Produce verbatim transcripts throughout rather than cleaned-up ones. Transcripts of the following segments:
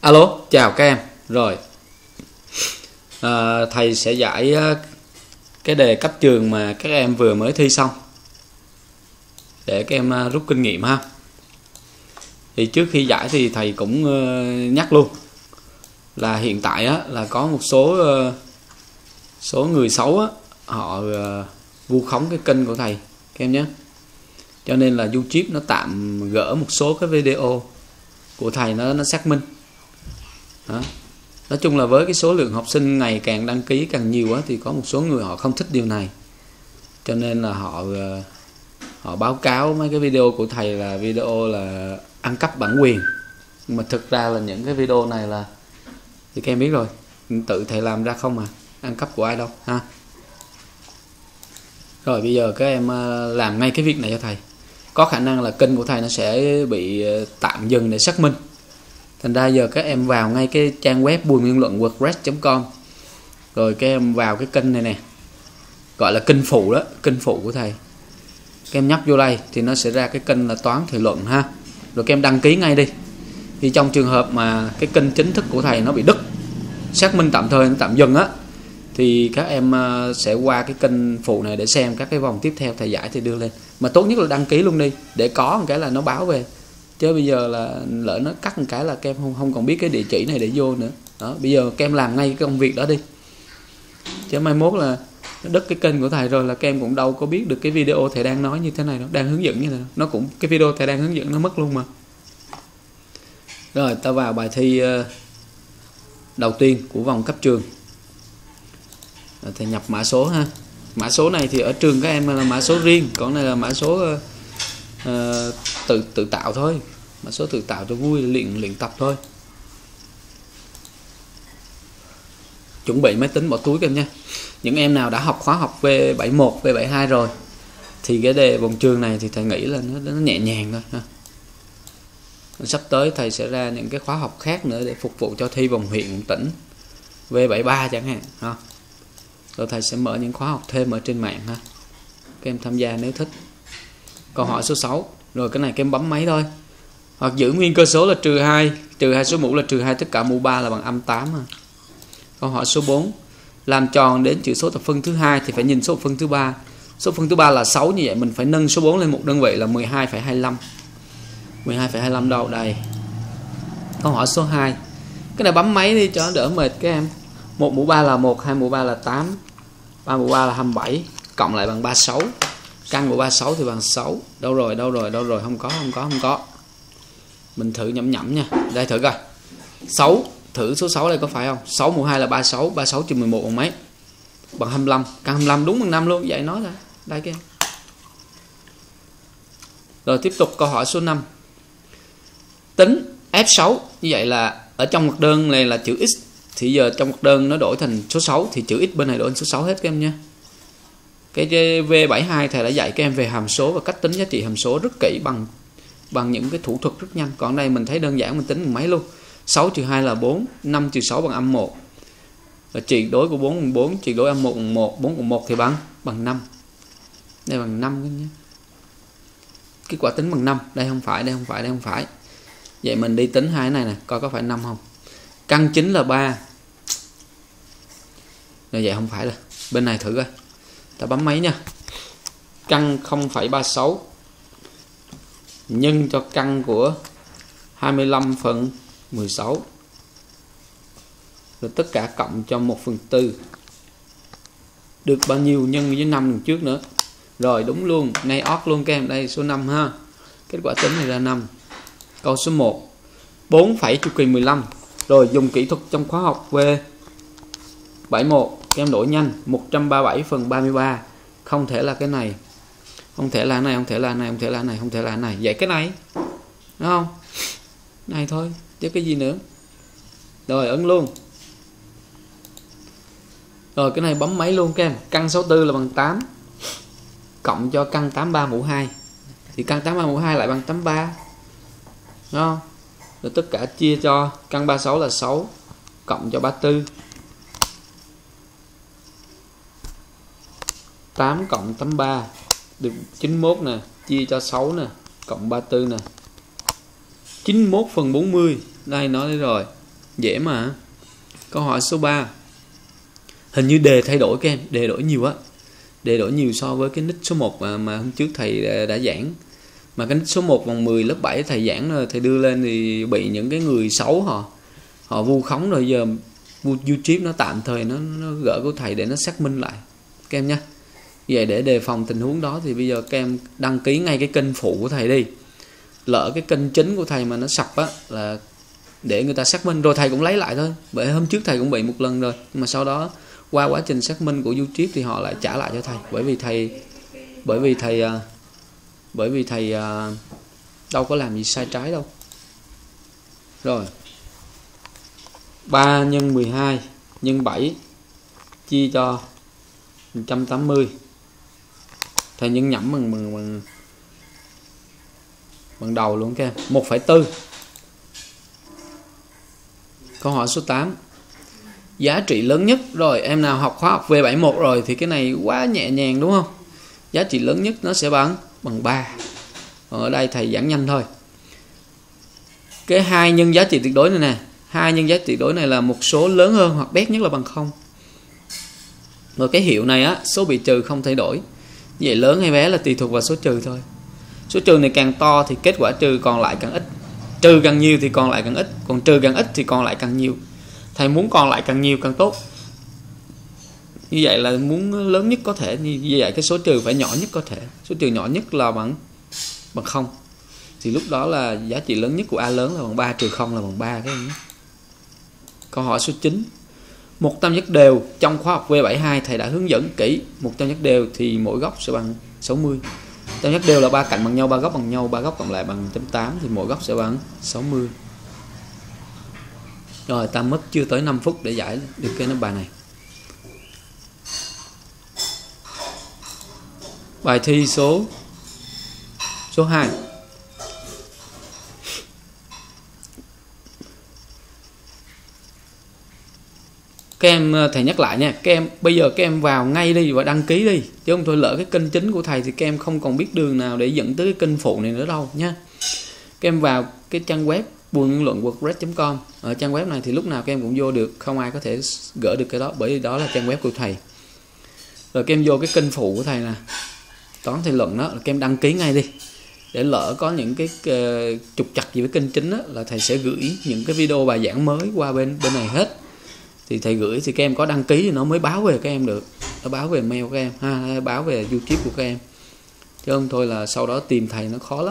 Alo, chào các em. Rồi à, thầy sẽ giải cái đề cấp trường mà các em vừa mới thi xong để các em rút kinh nghiệm ha. Thì trước khi giải thì thầy cũng nhắc luôn là hiện tại á, là có một số số người xấu á, họ vu khống cái kênh của thầy các em nhé. Cho nên là YouTube nó tạm gỡ một số cái video của thầy nó nó xác minh. Đó. Nói chung là với cái số lượng học sinh ngày càng đăng ký càng nhiều á, thì có một số người họ không thích điều này, cho nên là họ họ báo cáo mấy cái video của thầy là video là ăn cắp bản quyền. Nhưng mà thực ra là những cái video này là thì các em biết rồi, tự thầy làm ra không mà ăn cắp của ai đâu ha. Rồi bây giờ các em làm ngay cái việc này cho thầy. Có khả năng là kênh của thầy nó sẽ bị tạm dừng để xác minh. Thành ra giờ các em vào ngay cái trang web bùi nguyên luận wordpress chấm com. Rồi các em vào cái kênh này nè, gọi là kênh phụ đó, kênh phụ của thầy. Các em nhấp vô đây thì nó sẽ ra cái kênh là toán thời luận ha. Rồi các em đăng ký ngay đi. Thì trong trường hợp mà cái kênh chính thức của thầy nó bị đứt, xác minh tạm thời, nó tạm dừng á, thì các em sẽ qua cái kênh phụ này để xem các cái vòng tiếp theo thầy giải thì đưa lên. Mà tốt nhất là đăng ký luôn đi, để có một cái là nó báo về. Chứ bây giờ là lỡ nó cắt một cái là các em không, không còn biết cái địa chỉ này để vô nữa. Đó, bây giờ các em làm ngay cái công việc đó đi. Chứ mai mốt là nó đứt cái kênh của thầy rồi là các em cũng đâu có biết được cái video thầy đang nói như thế này đâu, đang hướng dẫn như thế nào. Nó cũng cái video thầy đang hướng dẫn nó mất luôn mà. Rồi ta vào bài thi đầu tiên của vòng cấp trường. Rồi, thầy nhập mã số ha. Mã số này thì ở trường các em là mã số riêng, còn này là mã số uh, tự tự tạo thôi, mã số tự tạo cho vui, luyện luyện tập thôi. Chuẩn bị máy tính bỏ túi các em nha. Những em nào đã học khóa học V bảy mươi mốt, V bảy mươi hai rồi thì cái đề vòng trường này thì thầy nghĩ là nó, nó nhẹ nhàng thôi ha. Sắp tới thầy sẽ ra những cái khóa học khác nữa để phục vụ cho thi vòng huyện, vòng tỉnh, V bảy mươi ba chẳng hạn ha. Rồi thầy sẽ mở những khóa học thêm ở trên mạng ha. Các em tham gia nếu thích. Câu hỏi số sáu. Rồi cái này các em bấm máy thôi. Hoặc giữ nguyên cơ số là trừ hai, trừ hai số mũ là trừ hai, tất cả mũ ba là bằng âm tám ha. Câu hỏi số bốn. Làm tròn đến chữ số thập phân thứ hai thì phải nhìn số thập phân thứ ba. Số thập phân thứ ba là sáu, như vậy mình phải nâng số bốn lên một đơn vị là mười hai phẩy hai mươi lăm. mười hai phẩy hai mươi lăm đâu đây. Câu hỏi số hai. Cái này bấm máy đi cho đỡ mệt các em. một mũ ba là một, hai mũ ba là tám, ba mũ ba là hai mươi bảy, cộng lại bằng ba mươi sáu. Căn của ba mươi sáu thì bằng sáu. Đâu rồi, đâu rồi, đâu rồi, không có, không có, không có. Mình thử nhẩm nhẩm nha. Đây thử coi. sáu, thử số sáu đây có phải không? sáu mũ hai là ba mươi sáu, ba mươi sáu trừ mười một bằng mấy? Bằng hai mươi lăm. Căn hai mươi lăm đúng bằng năm luôn, vậy nói ra. Đây các em. Rồi tiếp tục câu hỏi số năm. Tính F sáu, như vậy là ở trong ngoặc đơn này là chữ x, thì giờ trong ngoặc đơn nó đổi thành số sáu thì chữ x bên này đổi thành số sáu hết các em nha. Cái V bảy mươi hai thầy đã dạy các em về hàm số và cách tính giá trị hàm số rất kỹ bằng bằng những cái thủ thuật rất nhanh. Còn đây mình thấy đơn giản, mình tính bằng mấy luôn. sáu trừ hai là bốn, năm trừ sáu bằng âm một. Và triệt đối của bốn bằng bốn, triệt đối âm một bằng một, bốn cộng một thì bằng bằng năm. Đây bằng năm các em nhé. Kết quả tính bằng năm, đây không phải, đây không phải, đây không phải. Vậy mình đi tính hai cái này nè, coi có phải năm không. Căn chính là ba. Rồi vậy không phải là. Bên này thử coi. Ta bấm máy nha. Căn không phẩy ba mươi sáu nhân cho căn của hai mươi lăm phần mười sáu. Rồi tất cả cộng cho một phần tư. Được bao nhiêu nhân với năm lần trước nữa. Rồi đúng luôn, ngay ót luôn các em. Đây số năm ha. Kết quả tính này ra năm. Câu số một. bốn phẩy chu kỳ mười lăm. Rồi dùng kỹ thuật trong khóa học V bảy mươi mốt. Các em đổi nhanh. một trăm ba mươi bảy phần ba mươi ba. Không thể là cái này. Không thể là cái này, không thể là cái này, không thể là cái này, không thể là cái này. Vậy cái này. Đúng không? Này thôi. Chứ cái gì nữa. Rồi ấn luôn. Rồi cái này bấm máy luôn các em. Căn sáu mươi tư là bằng tám. Cộng cho căn tám mươi ba mũ hai. Thì căn tám mươi ba mũ hai lại bằng tám mươi ba. Đúng không? Rồi tất cả chia cho căn ba mươi sáu là sáu. Cộng cho ba mươi tư. tám cộng tám mươi ba. Được chín mươi mốt nè. Chia cho sáu nè. Cộng ba mươi tư nè. chín mươi mốt phần bốn mươi. Đây nói đấy rồi. Dễ mà. Câu hỏi số ba. Hình như đề thay đổi các em, đề đổi nhiều á. Đề đổi nhiều so với cái nick số một mà, mà hôm trước thầy đã, đã giảng. Mà cái nick số một vòng mười lớp bảy thầy giảng rồi, thầy đưa lên thì bị những cái người xấu họ họ vu khống rồi, giờ YouTube nó tạm thời nó, nó gỡ của thầy để nó xác minh lại các em nhé. Vậy để đề phòng tình huống đó thì bây giờ các em đăng ký ngay cái kênh phụ của thầy đi. Lỡ cái kênh chính của thầy mà nó sập á là để người ta xác minh rồi thầy cũng lấy lại thôi. Bởi hôm trước thầy cũng bị một lần rồi, nhưng mà sau đó qua quá trình xác minh của YouTube thì họ lại trả lại cho thầy, bởi vì thầy bởi vì thầy bởi vì thầy đâu có làm gì sai trái đâu. Rồi, ba nhân mười hai nhân bảy chia cho một trăm tám mươi. Thầy nhân nhẩm bằng bằng bằng, bằng đầu luôn các em. một phẩy bốn. Câu hỏi số tám. Giá trị lớn nhất. Rồi em nào học khóa học V bảy mươi mốt rồi thì cái này quá nhẹ nhàng đúng không? Giá trị lớn nhất nó sẽ bằng bằng ba. Ở đây thầy giảng nhanh thôi. Cái hai nhân giá trị tuyệt đối này nè, hai nhân giá trị tuyệt đối này là một số lớn hơn hoặc bé nhất là bằng không. Rồi cái hiệu này á, số bị trừ không thay đổi. Vậy lớn hay bé là tùy thuộc vào số trừ thôi. Số trừ này càng to thì kết quả trừ còn lại càng ít. Trừ càng nhiều thì còn lại càng ít, còn trừ càng ít thì còn lại càng nhiều. Thầy muốn còn lại càng nhiều càng tốt. Như vậy là muốn lớn nhất có thể, như vậy cái số trừ phải nhỏ nhất có thể. Số trừ nhỏ nhất là bằng bằng không. Thì lúc đó là giá trị lớn nhất của A lớn là bằng ba trừ không là bằng ba các em nhé. Câu hỏi số chín. Một tam giác đều trong khóa học V bảy mươi hai thầy đã hướng dẫn kỹ. Một tam giác đều thì mỗi góc sẽ bằng sáu mươi. Tam giác đều là ba cạnh bằng nhau, ba góc bằng nhau, ba góc cộng lại bằng một chấm tám thì mỗi góc sẽ bằng sáu mươi. Rồi ta mất chưa tới năm phút để giải được cái bài này. Bài thi số số hai. Các em, thầy nhắc lại nha, các em bây giờ các em vào ngay đi và đăng ký đi, chứ không thôi lỡ cái kênh chính của thầy thì các em không còn biết đường nào để dẫn tới cái kênh phụ này nữa đâu nha. Các em vào cái trang web buôn nguyên luận wordpress chấm com. Ở trang web này thì lúc nào các em cũng vô được, không ai có thể gỡ được cái đó, bởi vì đó là trang web của thầy. Rồi các em vô cái kênh phụ của thầy nè, toán thời luận đó, các em đăng ký ngay đi. Để lỡ có những cái uh, trục trặc gì với kênh chính đó, là thầy sẽ gửi những cái video bài giảng mới qua bên bên này hết. Thì thầy gửi thì các em có đăng ký thì nó mới báo về các em được. Nó báo về mail các em ha, báo về YouTube của các em. Chứ không thôi là sau đó tìm thầy nó khó lắm.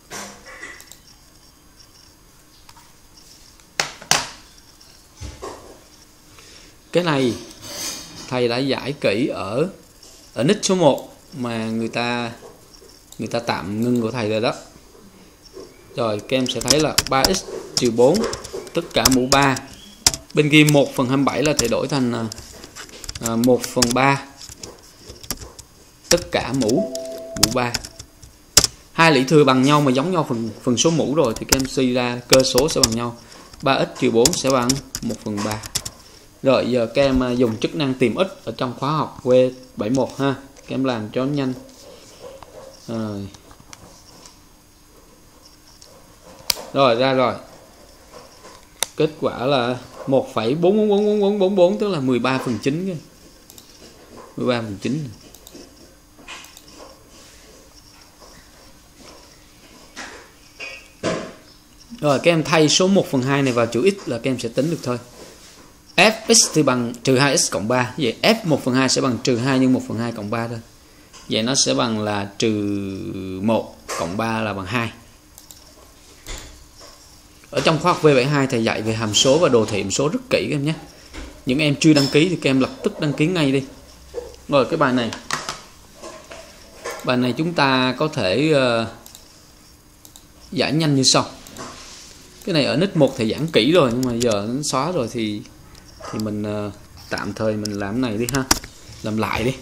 Cái này thầy đã giải kỹ ở ở nick số một mà người ta người ta tạm ngưng của thầy rồi đó. Rồi các em sẽ thấy là ba x trừ bốn tất cả mũ ba. Bên kia một phần hai mươi bảy là thầy đổi thành à, một phần ba tất cả mũ mũ ba. Hai lý thừa bằng nhau mà giống nhau phần phần số mũ rồi thì các em suy ra cơ số sẽ bằng nhau. ba x trừ bốn sẽ bằng một phần ba. Rồi giờ các em dùng chức năng tìm x ở trong khóa học V bảy mươi mốt ha. Các em làm cho nhanh. Rồi. Rồi ra rồi. Kết quả là một phẩy bốn bốn bốn bốn bốn bốn, tức là mười ba phần chín. mười ba phần chín. Rồi các em thay số một phần hai này vào chữ x là các em sẽ tính được thôi. Fx thì bằng trừ hai x cộng ba. Vậy f một phần hai sẽ bằng trừ hai nhân một phần hai cộng ba thôi. Vậy nó sẽ bằng là trừ một cộng ba là bằng hai. Ở trong khóa học V bảy mươi hai thầy dạy về hàm số và đồ thị hàm số rất kỹ các em nhé. Những em chưa đăng ký thì các em lập tức đăng ký ngay đi. Rồi cái bài này. Bài này chúng ta có thể uh, giải nhanh như sau. Cái này ở nick một thầy giảng kỹ rồi, nhưng mà giờ nó xóa rồi thì thì mình uh, tạm thời mình làm cái này đi ha. Làm lại đi.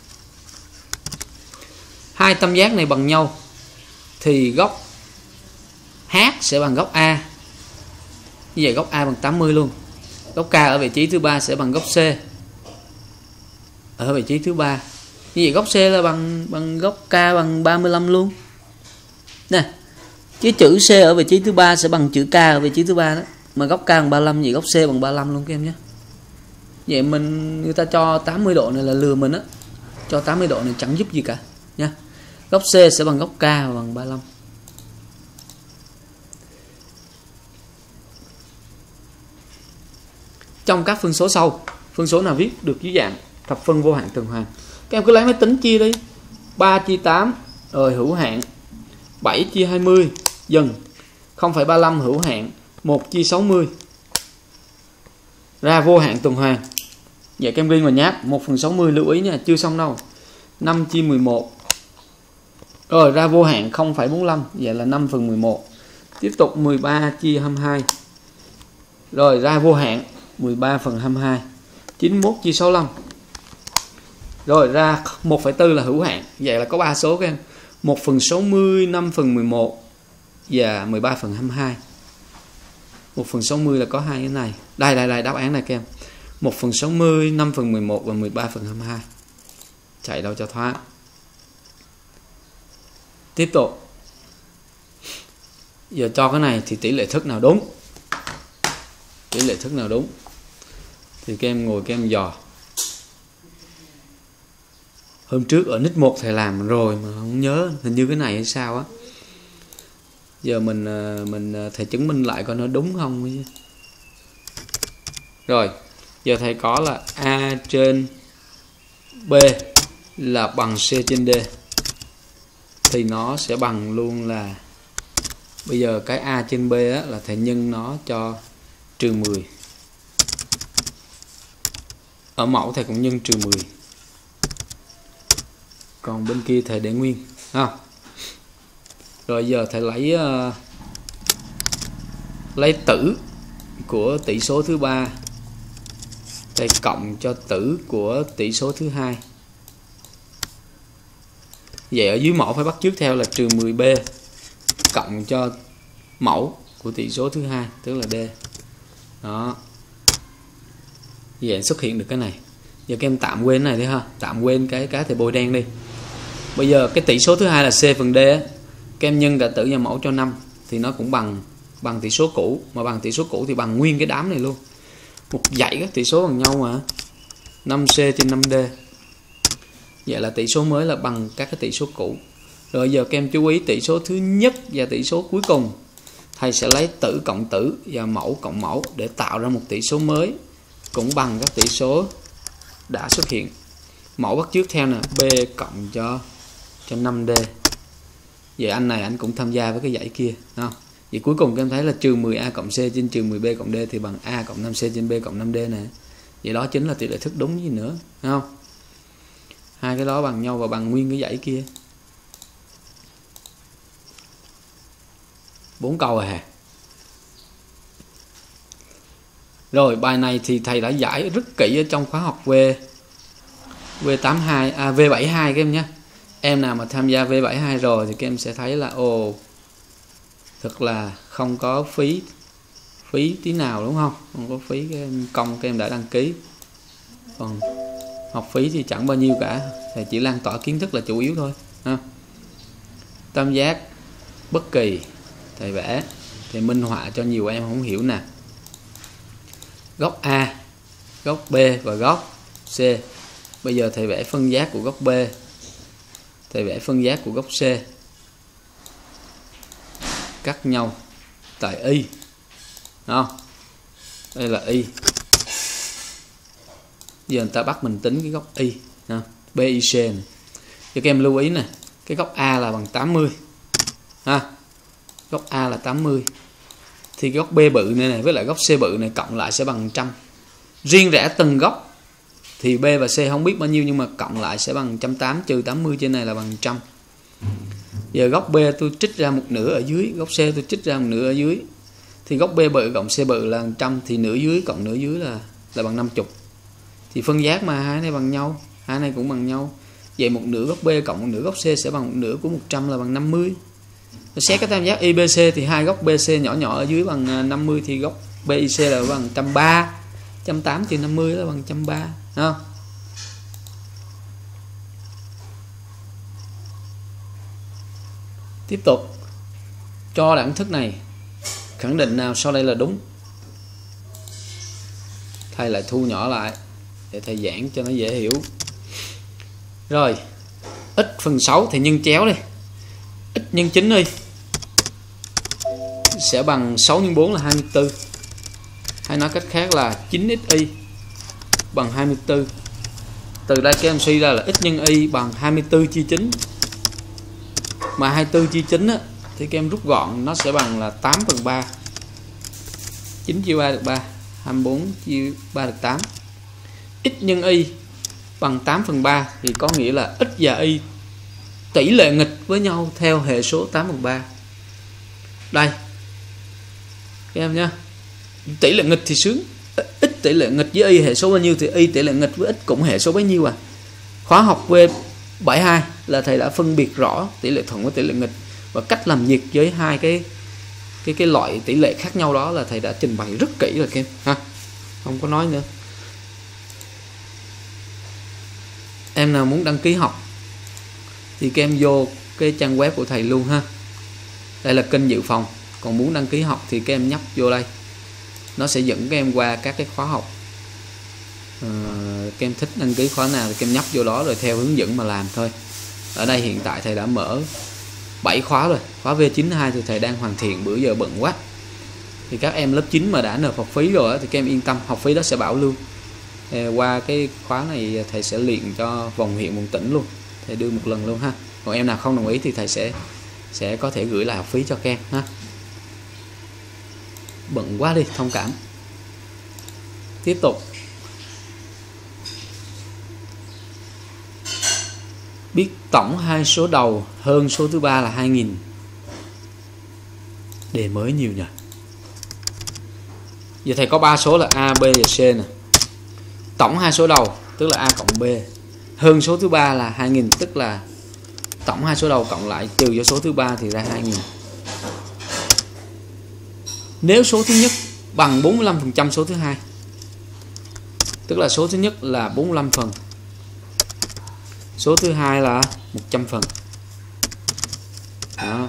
Hai tam giác này bằng nhau thì góc H sẽ bằng góc A. Như vậy góc A bằng tám mươi luôn. Góc K ở vị trí thứ ba sẽ bằng góc C ở vị trí thứ ba. Như vậy góc C là bằng bằng góc K bằng ba mươi lăm luôn. Nè. Chứ chữ C ở vị trí thứ ba sẽ bằng chữ K ở vị trí thứ ba đó. Mà góc K bằng ba mươi lăm, vậy góc C bằng ba mươi lăm luôn các em nhé. Vậy mình người ta cho tám mươi độ này là lừa mình á. Cho tám mươi độ này chẳng giúp gì cả nha. Góc C sẽ bằng góc K bằng ba mươi lăm. Trong các phân số sau, phân số nào viết được dưới dạng thập phân vô hạn tuần hoàn? Các em cứ lấy máy tính chia đi. ba chia tám rồi hữu hạn, bảy chia hai mươi dần, không phẩy ba mươi lăm hữu hạn, một chia sáu mươi ra vô hạn tuần hoàn. Vậy các em ghi vào nháp, một phần sáu mươi lưu ý nha, chưa xong đâu. năm chia mười một rồi ra vô hạn không phẩy bốn mươi lăm, vậy là năm phần mười một. Tiếp tục mười ba chia hai mươi hai rồi ra vô hạn mười ba phần hai mươi hai. chín mươi mốt chia sáu mươi lăm rồi ra một phẩy bốn là hữu hạn. Vậy là có ba số các em, một phần sáu mươi, năm phần mười một và mười ba phần hai mươi hai. một phần sáu mươi là có hai cái này. Đây đây đây đáp án này các em. một phần sáu mươi, năm phần mười một và mười ba phần hai mươi hai. Chạy đâu cho thoát. Tiếp tục. Giờ cho cái này thì tỷ lệ thức nào đúng? Tỷ lệ thức nào đúng? Thì các em ngồi các em dò. Hôm trước ở nick một thầy làm rồi mà không nhớ, hình như cái này hay sao á. Giờ mình mình thầy chứng minh lại coi nó đúng không. Rồi, giờ thầy có là A trên B là bằng C trên D. Thì nó sẽ bằng luôn là, bây giờ cái A trên B á, là thầy nhân nó cho trừ mười. Ở mẫu thầy cũng nhân trừ mười. Còn bên kia thầy để nguyên ha. Rồi giờ thầy lấy uh, lấy tử của tỷ số thứ ba, thầy cộng cho tử của tỷ số thứ hai. Vậy ở dưới mẫu phải bắt chước theo là trừ mười B cộng cho mẫu của tỷ số thứ hai, tức là D. Đó. Vậy xuất hiện được cái này. Giờ các em tạm quên cái này đi ha, tạm quên cái cái thầy bôi đen đi. Bây giờ cái tỷ số thứ hai là C phần D á, các em nhân cả tử và mẫu cho năm thì nó cũng bằng bằng tỷ số cũ, mà bằng tỷ số cũ thì bằng nguyên cái đám này luôn. Một dãy các tỷ số bằng nhau mà. năm C trên năm D. Vậy là tỷ số mới là bằng các cái tỷ số cũ. Rồi giờ các em chú ý tỷ số thứ nhất và tỷ số cuối cùng. Thầy sẽ lấy tử cộng tử và mẫu cộng mẫu để tạo ra một tỷ số mới cũng bằng các tỷ số đã xuất hiện. Mẫu bắt chước theo nè, B cộng cho cho năm D. Vậy anh này anh cũng tham gia với cái dãy kia, không? Vậy cuối cùng các em thấy là trừ mười A cộng C trên trừ mười B cộng D thì bằng A cộng năm C trên B cộng năm D nè. Vậy đó chính là tỷ lệ thức đúng gì nữa, không? Hai cái đó bằng nhau và bằng nguyên cái dãy kia. Bốn câu rồi hả? Rồi bài này thì thầy đã giải rất kỹ ở trong khóa học V V tám mươi hai à V bảy mươi hai các em nhé. Em nào mà tham gia V bảy mươi hai rồi thì các em sẽ thấy là ồ, thật là không có phí phí tí nào đúng không? Không có phí cái công các em đã đăng ký. Còn học phí thì chẳng bao nhiêu cả, thầy chỉ lan tỏa kiến thức là chủ yếu thôi ha. Tam giác bất kỳ thầy vẽ, thầy minh họa cho nhiều em không hiểu nè. Góc A, góc B và góc C. Bây giờ thầy vẽ phân giác của góc B, thầy vẽ phân giác của góc C. Cắt nhau tại Y. Đó. Đây là Y. Giờ người ta bắt mình tính cái góc Y, đó. B I C này. Cho các em lưu ý nè, cái góc A là bằng tám mươi ha. Góc A là tám mươi. Thì góc B bự này này với lại góc C bự này cộng lại sẽ bằng một trăm. Riêng rẽ từng góc thì B và C không biết bao nhiêu, nhưng mà cộng lại sẽ bằng một trăm tám mươi, trừ tám mươi trên này là bằng một trăm. Giờ góc B tôi trích ra một nửa ở dưới, góc C tôi trích ra một nửa ở dưới. Thì góc B bự cộng C bự là một trăm, thì nửa dưới cộng nửa dưới là là bằng năm mươi. Thì phân giác mà hai này bằng nhau, hai này cũng bằng nhau. Vậy một nửa góc B cộng một nửa góc C sẽ bằng một nửa của một trăm là bằng năm mươi. Xét cái tam giác i bê xê thì hai góc bê xê nhỏ nhỏ ở dưới bằng năm mươi, thì góc bê i xê là bằng một trăm ba mươi. một trăm tám mươi trừ năm mươi là bằng một trăm ba mươi, không? Tiếp tục cho đẳng thức này, khẳng định nào sau đây là đúng? thầy lại thu nhỏ lại để thầy giảng cho nó dễ hiểu. Rồi x phần sáu thì nhân chéo đi, x nhân chín đi sẽ bằng sáu nhân bốn là hai mươi tư, hay nói cách khác là chín x y bằng hai mươi tư. Từ đây các em suy ra là x nhân y bằng hai mươi tư chia chín, mà hai mươi tư chia chín á, thì các em rút gọn nó sẽ bằng là tám phần ba. chín chia ba được ba, hai mươi bốn chia ba được tám. X nhân y bằng tám phần ba thì có nghĩa là x và y tỷ lệ nghịch với nhau theo hệ số tám phần ba. Đây các em nhé, tỷ lệ nghịch thì sướng, x tỷ lệ nghịch với y hệ số bao nhiêu thì y tỷ lệ nghịch với x cũng hệ số bấy nhiêu à. Khóa học V bảy mươi hai là thầy đã phân biệt rõ tỷ lệ thuận với tỷ lệ nghịch, và cách làm việc với hai cái cái cái loại tỷ lệ khác nhau đó là thầy đã trình bày rất kỹ rồi các em ha, không có nói nữa. Em nào muốn đăng ký học thì các em vô cái trang web của thầy luôn ha. Đây là kênh dự phòng. Còn muốn đăng ký học thì các em nhấp vô đây, nó sẽ dẫn các em qua các cái khóa học. à, Các em thích đăng ký khóa nào thì các em nhấp vô đó rồi theo hướng dẫn mà làm thôi. Ở đây hiện tại thầy đã mở bảy khóa rồi. Khóa V chín mươi hai thì thầy đang hoàn thiện, bữa giờ bận quá. Thì các em lớp chín mà đã nộp học phí rồi thì các em yên tâm, học phí đó sẽ bảo lưu. Qua cái khóa này thầy sẽ luyện cho vòng huyện vòng tỉnh luôn, thầy đưa một lần luôn ha. Còn em nào không đồng ý thì thầy sẽ sẽ có thể gửi lại học phí cho các em ha. Bận quá đi, thông cảm. Tiếp tục. Biết tổng hai số đầu hơn số thứ ba là hai nghìn. Đề mới nhiều nhỉ. Giờ thầy có ba số là A, B và C nè. Tổng hai số đầu tức là A cộng B, hơn số thứ ba là hai nghìn, tức là tổng hai số đầu cộng lại trừ cho số thứ ba thì ra hai nghìn. Nếu số thứ nhất bằng bốn mươi lăm phần trăm số thứ hai, tức là số thứ nhất là bốn mươi lăm phần, số thứ hai là một trăm phần. Đó.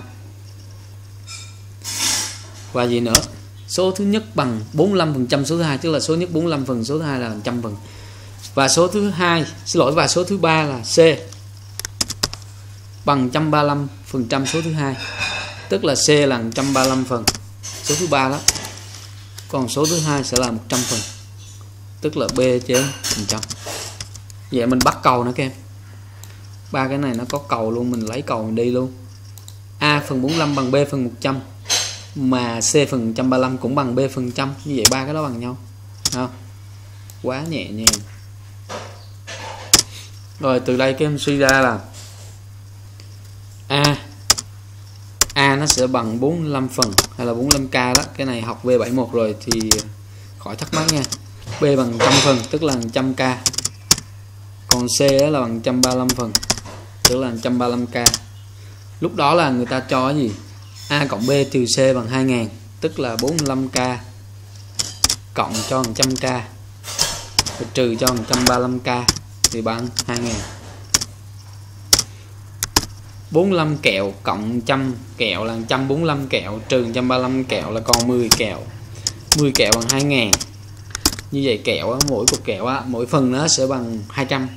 Và gì nữa? Số thứ nhất bằng bốn mươi lăm phần trăm số thứ hai, tức là số nhất bốn mươi lăm phần, số thứ hai là một trăm phần. Và số thứ hai, xin lỗi, và số thứ ba là C bằng một trăm ba mươi lăm phần trăm số thứ hai, tức là C là một trăm ba mươi lăm phần số thứ ba đó. Còn số thứ hai sẽ là một trăm phần, tức là B trên phần trăm. Vậy mình bắt cầu nữa các em. Ba cái này nó có cầu luôn, mình lấy cầu mình đi luôn. A phần bốn mươi lăm bằng B phần một trăm, mà C phần một trăm ba mươi lăm cũng bằng B phần trăm. Như vậy ba cái đó bằng nhau. Không? Quá nhẹ nhàng. Rồi từ đây các em suy ra là A A nó sẽ bằng bốn mươi lăm phần hay là bốn mươi lăm K đó. Cái này học V bảy mươi mốt rồi thì khỏi thắc mắc nha. B bằng một trăm phần tức là một trăm K. Còn C đó là bằng một trăm ba mươi lăm phần tức là một trăm ba mươi lăm K. Lúc đó là người ta cho cái gì? A cộng B trừ C bằng hai nghìn, tức là bốn mươi lăm K cộng cho một trăm K rồi trừ cho một trăm ba mươi lăm K thì bằng hai nghìn. bốn mươi lăm kẹo cộng một trăm kẹo là một trăm bốn mươi lăm kẹo, trừ một trăm ba mươi lăm kẹo là còn mười kẹo. mười kẹo bằng hai nghìn. Như vậy kẹo á, mỗi cục kẹo á, mỗi phần nó sẽ bằng hai trăm.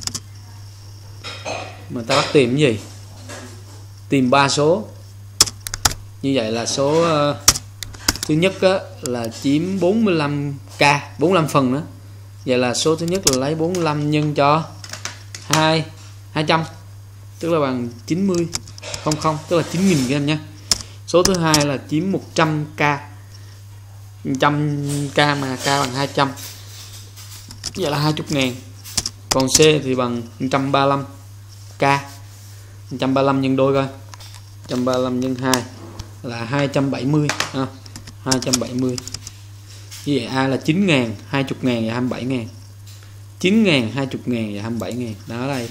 Mà ta bắt tìm cái gì? Tìm ba số. Như vậy là số uh, thứ nhất á, là chiếm bốn mươi lăm K, bốn mươi lăm phần đó. Vậy là số thứ nhất là lấy bốn mươi lăm nhân cho hai, hai trăm, tức là bằng chín mươi, không không, tức là chín nghìn các em nhé. Số thứ hai là chiếm một trăm K, một trăm K mà K bằng hai trăm, vậy là hai mươi ngàn. Còn C thì bằng một trăm ba mươi lăm K, một trăm ba mươi lăm nhân đôi coi, một trăm ba mươi lăm nhân hai là hai trăm bảy mươi ha. hai trăm bảy mươi. Như vậy A là chín ngàn, hai mươi ngàn và hai mươi bảy ngàn. chín ngàn, hai mươi ngàn và hai mươi bảy ngàn. Đó đây.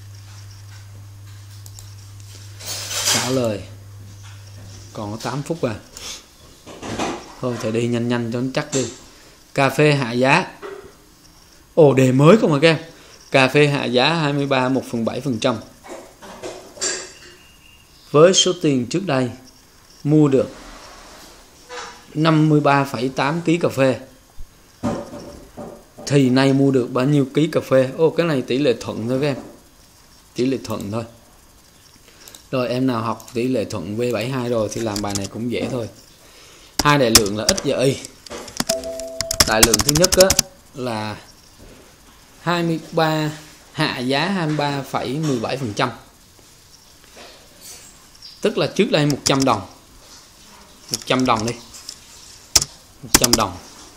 Trả lời. Còn có tám phút à. Thôi thầy đi nhanh nhanh cho nó chắc đi. Cà phê hạ giá. Ồ, đề mới không hả các em? Cà phê hạ giá hai mươi ba một phần bảy phần trăm. Với số tiền trước đây mua được năm mươi ba phẩy tám ki lô gam cà phê thì nay mua được bao nhiêu ký cà phê. Ô, cái này tỷ lệ thuận thôi các em, tỷ lệ thuận thôi. Rồi em nào học tỷ lệ thuận V bảy mươi hai rồi thì làm bài này cũng dễ thôi. Hai đại lượng là x và y. Đại lượng thứ nhất á, là hai mươi ba, hạ giá hai mươi ba phẩy mười bảy phần trăm, tức là trước đây một trăm đồng, một trăm đồng đi, một trăm đồng,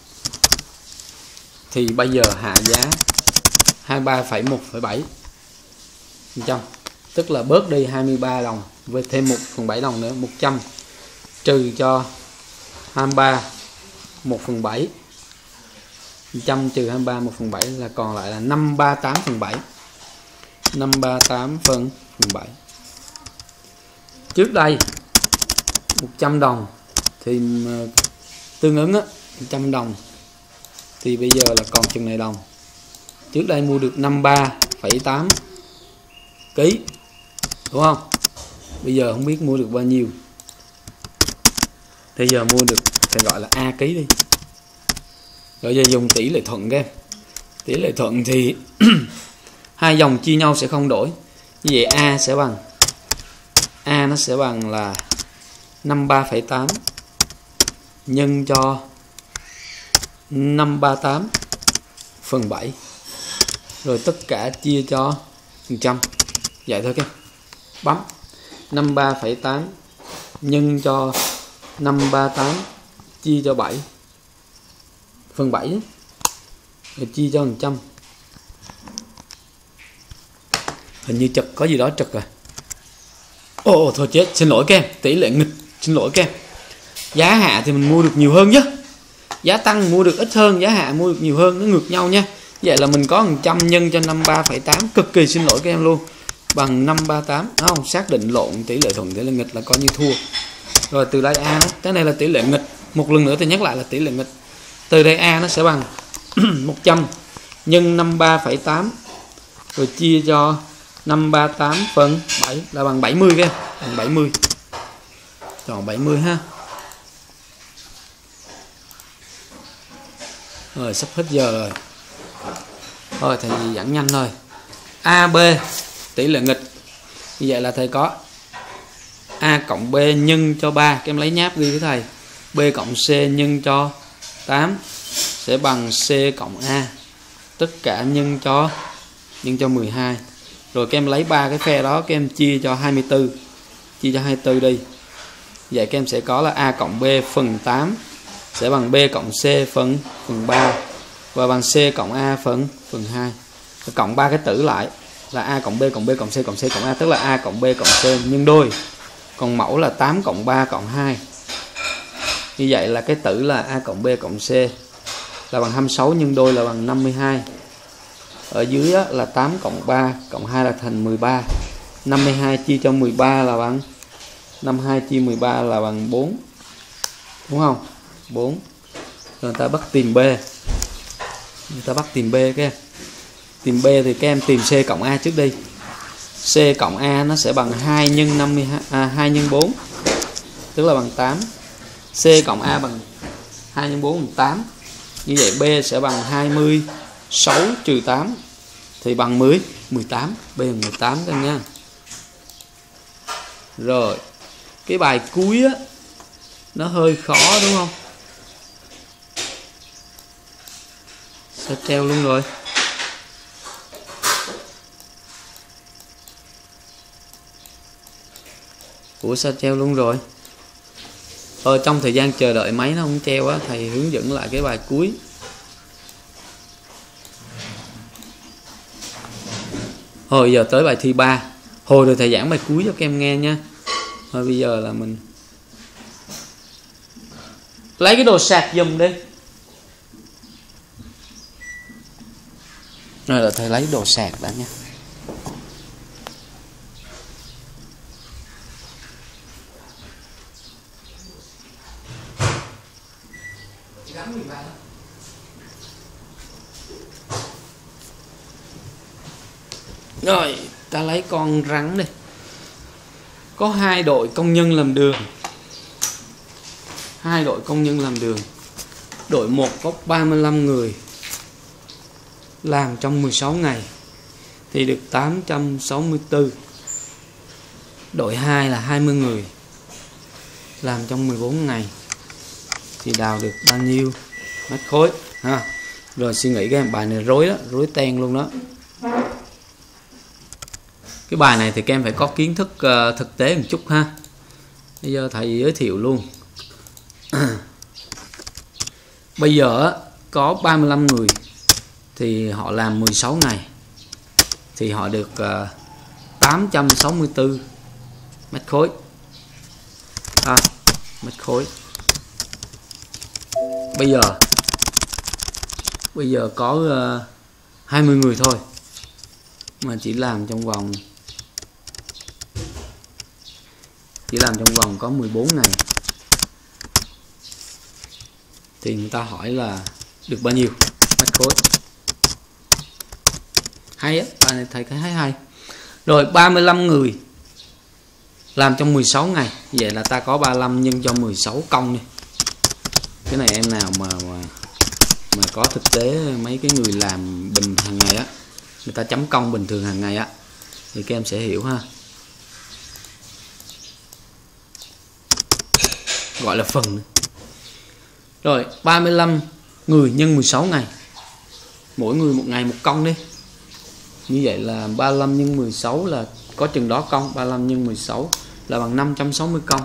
thì bây giờ hạ giá hai mươi ba phẩy một phẩy bảy phần trăm, tức là bớt đi hai mươi ba đồng với thêm một phần bảy đồng nữa. Một trăm trừ cho hai mươi ba một phần bảy, một trăm trừ hai mươi ba một phần bảy là còn lại là năm trăm ba mươi tám phần bảy, năm trăm ba mươi tám phần bảy. Trước đây một trăm đồng thì tương ứng á, một trăm đồng thì bây giờ là còn chừng này đồng. Trước đây mua được năm mươi ba phẩy tám ký, đúng không? Bây giờ không biết mua được bao nhiêu. Bây giờ mua được thì gọi là A ký đi. Rồi giờ dùng tỷ lệ thuận các em. Tỷ lệ thuận thì hai dòng chia nhau sẽ không đổi. Như vậy A sẽ bằng A nó sẽ bằng là năm mươi ba phẩy tám nhân cho năm trăm ba mươi tám phần bảy. Rồi tất cả chia cho phần trăm. Vậy thôi các em. Bấm năm mươi ba phẩy tám nhân cho năm trăm ba mươi tám chia cho bảy phần bảy, rồi chia cho phần trăm. Hình như chật, có gì đó trật rồi. Ồ thôi chết, xin lỗi các em, tỷ lệ nghịch, xin lỗi các em. Giá hạ thì mình mua được nhiều hơn chứ, giá tăng mua được ít hơn, giá hạ mua được nhiều hơn, nó ngược nhau nha. Vậy là mình có một trăm nhân cho năm mươi ba phẩy tám, cực kỳ xin lỗi các em luôn, bằng năm trăm ba mươi tám. Không, xác định lộn tỷ lệ thuận tỷ lệ nghịch là coi như thua. Rồi từ đây A đó, cái này là tỷ lệ nghịch. Một lần nữa tôi nhắc lại là tỷ lệ nghịch. Từ đây A nó sẽ bằng một trăm nhân năm mươi ba phẩy tám rồi chia cho năm trăm ba mươi tám phần bảy là bằng bảy mươi các em, bằng bảy mươi. Chọn bảy mươi ha. Rồi sắp hết giờ rồi. Thôi thầy giảng nhanh thôi. A B tỷ lệ nghịch. Như vậy là thầy có A cộng B nhân cho ba, các em lấy nháp ghi với thầy. B cộng C nhân cho tám sẽ bằng C cộng A, tất cả nhân cho nhân cho mười hai. Rồi các em lấy ba cái phe đó các em chia cho hai mươi tư, chia cho hai mươi tư đi. Vậy các em sẽ có là A cộng B phần tám sẽ bằng B cộng C phần phần ba và bằng C cộng A phần phần hai. Rồi cộng ba cái tử lại là A cộng B cộng B cộng C cộng C cộng A, tức là A cộng B cộng C nhân đôi. Còn mẫu là tám cộng ba cộng hai. Như vậy là cái tử là A cộng B cộng C là bằng hai mươi sáu nhân đôi là bằng năm mươi hai. Ở dưới là tám cộng ba cộng hai là thành mười ba. năm mươi hai chia cho mười ba là bằng năm mươi hai chia mười ba là bằng bốn. Đúng không? bốn. Rồi người ta bắt tìm B. Người ta bắt tìm B các em. Tìm B thì các em tìm C cộng A trước đi. C cộng A nó sẽ bằng hai nhân năm mươi hai, à, hai nhân bốn, tức là bằng tám. C cộng A bằng hai nhân bốn bằng tám. Như vậy B sẽ bằng hai mươi sáu trừ tám thì bằng mười, mười tám. B bằng mười tám các em nha. Rồi, cái bài cuối á nó hơi khó đúng không? Sẽ treo luôn rồi. Ủa sao treo luôn rồi? Ờ, trong thời gian chờ đợi máy nó không treo á, thầy hướng dẫn lại cái bài cuối. Hồi giờ tới bài thi ba. Hồi rồi thầy giảng bài cuối cho các em nghe nha. Thôi bây giờ là mình lấy cái đồ sạc giùm đi. Rồi là thầy lấy đồ sạc đã nha. Rồi, ta lấy con rắn đi. Có hai đội công nhân làm đường. Hai đội công nhân làm đường. Đội một có ba mươi lăm người. làm trong mười sáu ngày thì được tám trăm sáu mươi tư. Đội hai là hai mươi người làm trong mười bốn ngày thì đào được bao nhiêu mét khối ha. Rồi suy nghĩ cái bài này rối đó, rối ten luôn đó. Cái bài này thì các em phải có kiến thức uh, thực tế một chút ha. Bây giờ thầy giới thiệu luôn. Bây giờ có ba mươi lăm người thì họ làm mười sáu ngày thì họ được uh, tám trăm sáu mươi tư mét khối à, mét khối. Bây giờ bây giờ có uh, hai mươi người thôi mà chỉ làm trong vòng chỉ làm trong vòng có mười bốn ngày thì người ta hỏi là được bao nhiêu mét khối. Hay á, bài này thầy thấy hay hay. Rồi ba mươi lăm người làm trong mười sáu ngày, vậy là ta có ba mươi lăm nhân cho mười sáu công đi. Cái này em nào mà mà, mà có thực tế mấy cái người làm bình hàng ngày á, người ta chấm công bình thường hàng ngày á thì các em sẽ hiểu ha. Gọi là phần. Rồi ba mươi lăm người nhân mười sáu ngày, mỗi người một ngày một công đi. Như vậy là ba mươi lăm nhân mười sáu là có chừng đó công. Ba mươi lăm nhân mười sáu là bằng năm trăm sáu mươi công,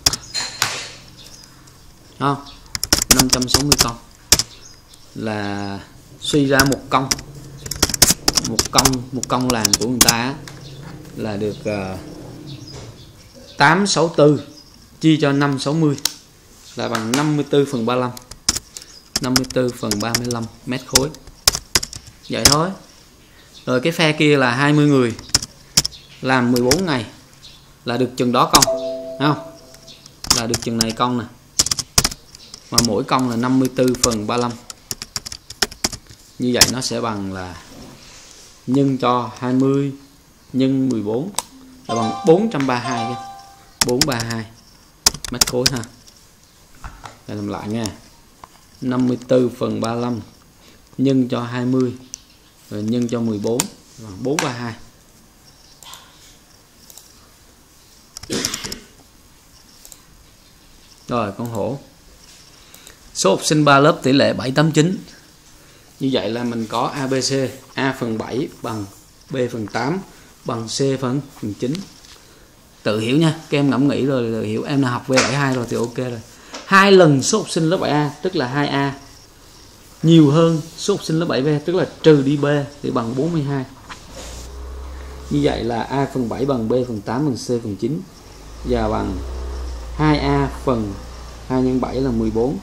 không? năm trăm sáu mươi công là suy ra một công một công một công làm của người ta là được uh, tám trăm sáu mươi tư chia cho năm trăm sáu mươi là bằng năm mươi tư phần ba mươi lăm. năm mươi tư phần ba mươi lăm mét khối. Vậy thôi. Rồi cái phe kia là hai mươi người làm mười bốn ngày là được chừng đó công, thấy không? Là được chừng này công nè. Mà mỗi công là năm mươi tư phần ba mươi lăm. Như vậy nó sẽ bằng là nhân cho hai mươi nhân mười bốn là bằng bốn trăm ba mươi hai. bốn trăm ba mươi hai mét khối ha. Để làm lại nha. năm mươi tư phần ba mươi lăm nhân cho hai mươi rồi nhân cho mười bốn bằng bốn trăm ba mươi hai. Rồi con hổ. Số học sinh ba lớp tỷ lệ bảy tám chín. Như vậy là mình có a bê xê, A phần bảy bằng B phần tám bằng C phần phần chín. Tự hiểu nha, các em ngẫm nghĩ rồi tự hiểu. Em nào học V bảy mươi hai rồi thì ok rồi. Hai lần số học sinh lớp bảy A tức là hai A nhiều hơn số học sinh lớp bảy B tức là trừ đi B thì bằng bốn mươi hai. Như vậy là A phần bảy bằng B phần tám bằng C phần chín và bằng hai A phần hai nhân bảy là mười bốn.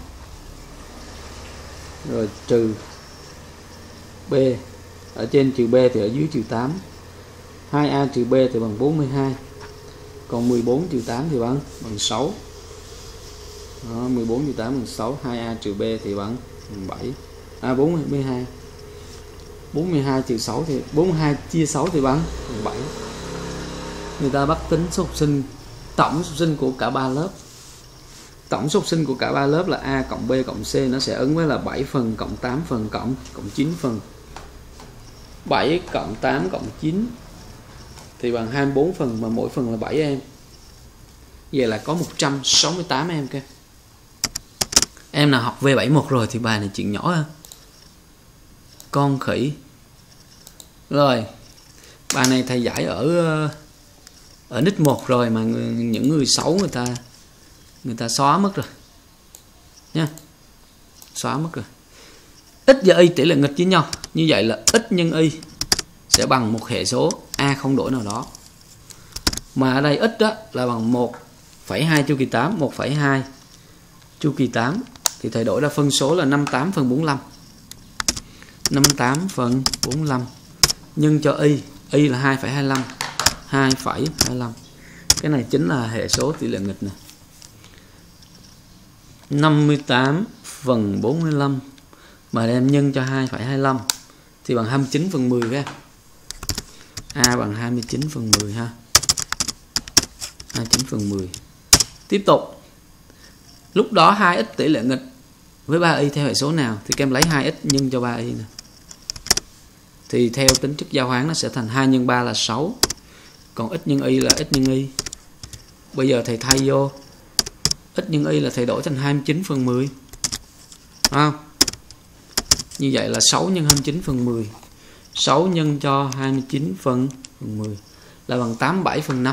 Rồi trừ B, ở trên trừ B thì ở dưới trừ tám. hai A trừ B thì bằng bốn mươi hai. Còn mười bốn trừ tám thì bằng bằng sáu. Đó, mười bốn trừ tám bằng sáu, hai A trừ B thì bằng, bằng bảy. À bốn mươi hai. bốn mươi hai trừ sáu thì bốn mươi hai chia sáu thì bằng, bằng bảy. Người ta bắt tính số học sinh, tổng số học sinh của cả ba lớp. Tổng số học sinh của cả ba lớp là A cộng B cộng C, nó sẽ ứng với là bảy phần cộng tám phần cộng cộng chín phần. bảy cộng tám cộng chín thì bằng hai mươi bốn phần, mà mỗi phần là bảy em. Vậy là có một trăm sáu mươi tám em kia. Em nào học V bảy mươi mốt rồi thì bài này chuyện nhỏ ha. Con khỉ. Rồi, bài này thầy giải ở ở nick một rồi mà người, những người xấu người ta người ta xóa mất rồi nha. Xóa mất rồi. X và Y tỷ lệ nghịch với nhau. Như vậy là x nhân Y sẽ bằng một hệ số A không đổi nào đó. Mà ở đây x đó là bằng một phẩy hai chu kỳ tám, một phẩy hai chu kỳ tám thì thầy đổi ra phân số là năm mươi tám phần bốn mươi lăm. năm mươi tám phần bốn mươi lăm nhân cho Y, Y là hai phẩy hai mươi lăm, hai phẩy hai mươi lăm. Cái này chính là hệ số tỷ lệ nghịch nè. năm mươi tám phần bốn mươi lăm mà đem nhân cho hai phẩy hai mươi lăm thì bằng hai mươi chín phần mười các em. A bằng hai mươi chín phần mười ha. hai mươi chín phần mười. Tiếp tục. Lúc đó hai x tỷ lệ nghịch với ba y theo hệ số nào thì các em lấy hai x nhân cho ba y nè. thì theo tính chất giao hoán nó sẽ thành hai nhân ba là sáu. Còn x nhân y là x nhân y. Bây giờ thầy thay vô x nhân y là thầy đổi thành hai mươi chín phần mười. Đúng không? Như vậy là sáu nhân hai mươi chín phần mười. sáu nhân cho hai mươi chín phần mười là bằng tám mươi bảy phần năm.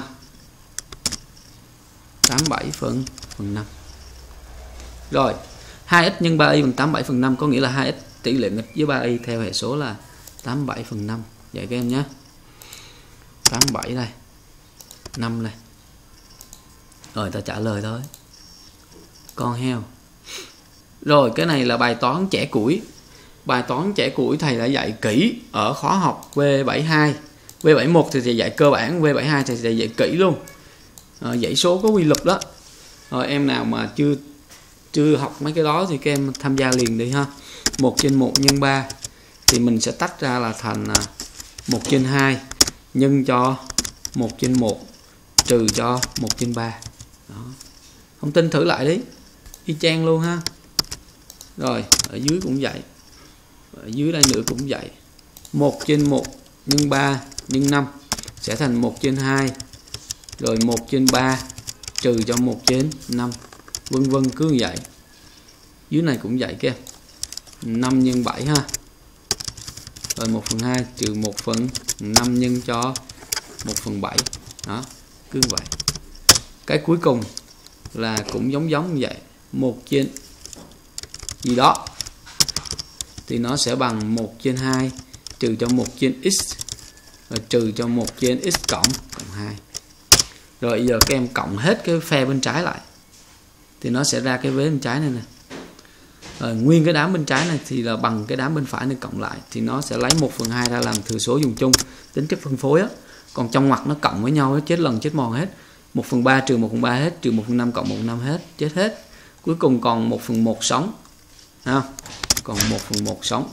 tám mươi bảy phần năm. Rồi, hai x nhân ba y bằng tám mươi bảy phần năm, có nghĩa là hai x tỷ lệ nghịch với ba y theo hệ số là tám mươi bảy phần năm. Vậy các em nhé. tám mươi bảy đây. năm này. Rồi ta trả lời thôi. Con heo. Rồi cái này là bài toán trẻ củi. Bài toán trẻ củi thầy đã dạy kỹ ở khóa học V bảy mươi hai. V bảy mươi mốt thì thầy dạy cơ bản, V bảy mươi hai thì thầy dạy kỹ luôn. À, dãy số có quy luật đó. Rồi em nào mà chưa chưa học mấy cái đó thì các em tham gia liền đi ha. một trên một nhân ba thì mình sẽ tách ra là thành một trên hai nhân cho một trên một trừ cho một trên ba. Đó. Không tin thử lại đi. Y chang luôn ha. Rồi, ở dưới cũng vậy. Ở dưới đây nữa cũng vậy. một trên một nhân ba nhân năm sẽ thành một trên hai. Rồi một trên ba trừ cho một trên năm. Vân vân cứ như vậy. Dưới này cũng vậy kia. năm nhân bảy ha. Rồi một phần hai trừ một phần năm nhân cho một phần bảy. Đó, cứ như vậy. Cái cuối cùng là cũng giống giống như vậy. một trên gì đó thì nó sẽ bằng một trên hai trừ cho một trên x rồi trừ cho một trên x cộng cộng hai. Rồi bây giờ các em cộng hết cái phe bên trái lại thì nó sẽ ra cái vế bên trái này nè. Rồi, nguyên cái đám bên trái này thì là bằng cái đám bên phải này cộng lại thì nó sẽ lấy một phần hai ra làm thừa số dùng chung, tính chất phân phối á. Còn trong ngoặc nó cộng với nhau, nó chết lần chết mòn hết. một phần ba trừ một phần ba hết, trừ một phần năm cộng một phần năm hết, chết hết. Cuối cùng còn một phần một sống. Ha? Còn một phần một sống.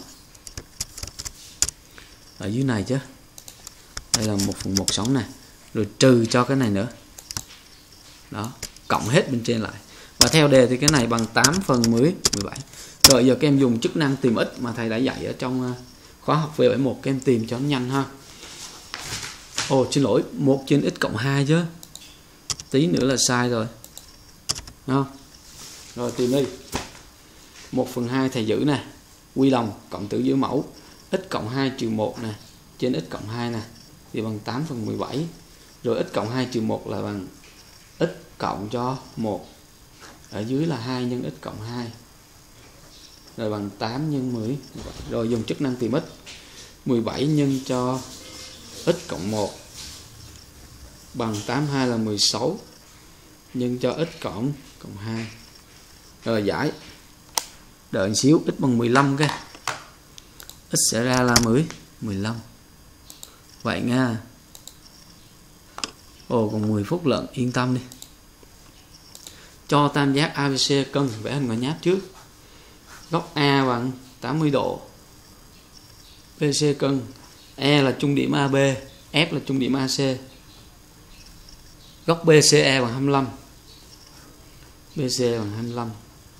Ở dưới này chứ. Đây là một phần một sống này. Rồi trừ cho cái này nữa. Đó, cộng hết bên trên lại. Và theo đề thì cái này bằng tám phần mười bảy. Rồi giờ các em dùng chức năng tìm x mà thầy đã dạy ở trong khóa học V bảy mươi mốt, các em tìm cho nó nhanh ha. Ồ, xin lỗi, một trên x cộng hai chứ. Tí nữa là sai rồi. Đúng không? Rồi tìm đi. một phần hai thầy giữ nè. Quy đồng cộng tử giữa mẫu. X cộng hai trừ một nè. Trên x cộng hai nè. Thì bằng tám phần mười bảy. Rồi x cộng hai trừ một là bằng x cộng cho một. Ở dưới là hai nhân x cộng hai. Rồi bằng tám nhân mười. Rồi dùng chức năng tìm x. mười bảy nhân cho x cộng một bằng tám mươi hai là mười sáu. Nhân cho x cộng cộng hai. Rồi giải. Đợi một xíu, x bằng mười lăm cái. X sẽ ra là mười, mười lăm. Vậy nha. Ồ, còn mười phút lận, yên tâm đi. Cho tam giác a bê xê cân, vẽ hình quả nháp trước. Góc A bằng tám mươi độ. bê xê cân. E là trung điểm a bê, F là trung điểm a xê. Góc bê xê e bằng hai mươi lăm. bê xê bằng hai mươi lăm.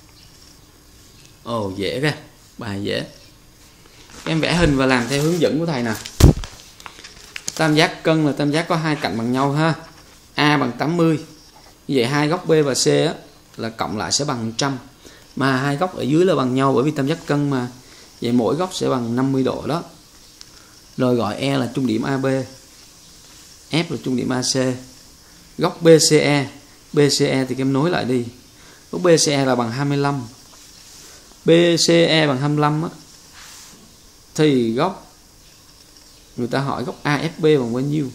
Ồ, dễ ra. Bài dễ. Em vẽ hình và làm theo hướng dẫn của thầy nè. Tam giác cân là tam giác có hai cạnh bằng nhau ha. A bằng tám mươi. Như vậy hai góc B và C á, là cộng lại sẽ bằng một trăm. Mà hai góc ở dưới là bằng nhau bởi vì tam giác cân mà. Vậy mỗi góc sẽ bằng năm mươi độ đó. Rồi gọi E là trung điểm a bê, F là trung điểm a xê. Góc bê xê e, bê xê e thì em nối lại đi. Góc bê xê e là bằng hai mươi lăm. bê xê e bằng hai mươi lăm á, thì góc người ta hỏi góc a ép bê bằng bao nhiêu?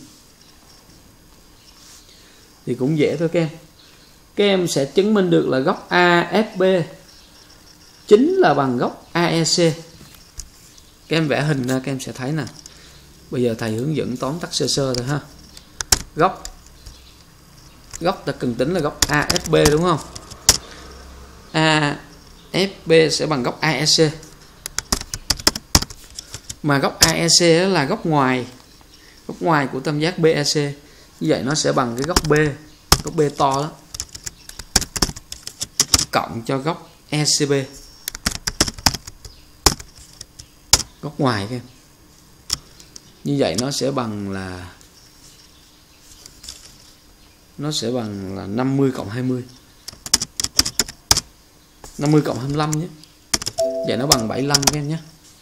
Thì cũng dễ thôi các em. Các em sẽ chứng minh được là góc a ép bê chính là bằng góc a e xê. Các em vẽ hình ra các em sẽ thấy nè. Bây giờ thầy hướng dẫn tóm tắt sơ sơ thôi ha. Góc Góc ta cần tính là góc a ép bê đúng không? a ép bê sẽ bằng góc a e xê. Mà góc a e xê là góc ngoài. Góc ngoài của tam giác bê e xê. Như vậy nó sẽ bằng cái góc B. Góc B to đó. Cộng cho góc e xê bê. Góc ngoài các em. Như vậy nó sẽ bằng là nó sẽ bằng là năm mươi cộng hai mươi. năm mươi cộng hai mươi lăm nhé. Vậy nó bằng bảy mươi lăm các em nhé.